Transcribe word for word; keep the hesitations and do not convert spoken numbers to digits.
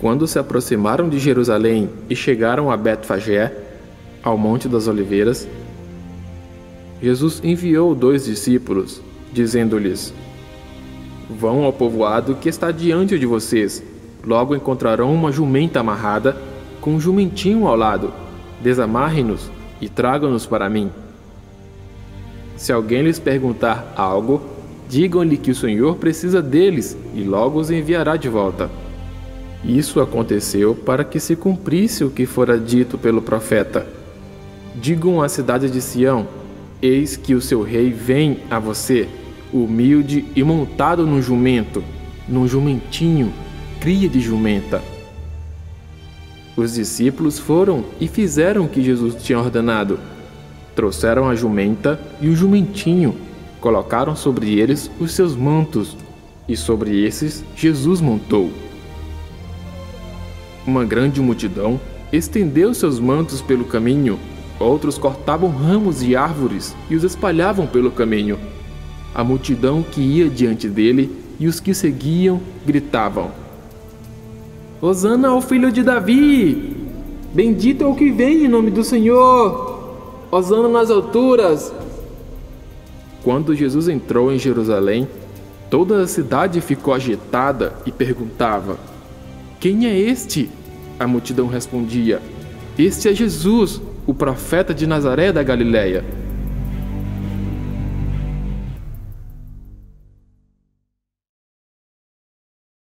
Quando se aproximaram de Jerusalém e chegaram a Betfagé, ao Monte das Oliveiras, Jesus enviou dois discípulos, dizendo-lhes: Vão ao povoado que está diante de vocês. Logo encontrarão uma jumenta amarrada, com um jumentinho ao lado. Desamarrem-nos e tragam-nos para mim. Se alguém lhes perguntar algo, digam-lhe que o Senhor precisa deles e logo os enviará de volta. Isso aconteceu para que se cumprisse o que fora dito pelo profeta. Digam à cidade de Sião: Eis que o seu rei vem a você, humilde e montado num jumento, num jumentinho, cria de jumenta. Os discípulos foram e fizeram o que Jesus tinha ordenado. Trouxeram a jumenta e o jumentinho, colocaram sobre eles os seus mantos, e sobre esses Jesus montou. Uma grande multidão estendeu seus mantos pelo caminho, outros cortavam ramos de árvores e os espalhavam pelo caminho. A multidão que ia diante dele e os que seguiam gritavam: Hosana ao filho de Davi! Bendito é o que vem em nome do Senhor! Hosana nas alturas! Quando Jesus entrou em Jerusalém, toda a cidade ficou agitada e perguntava: Quem é este? A multidão respondia: Este é Jesus, o profeta de Nazaré da Galileia.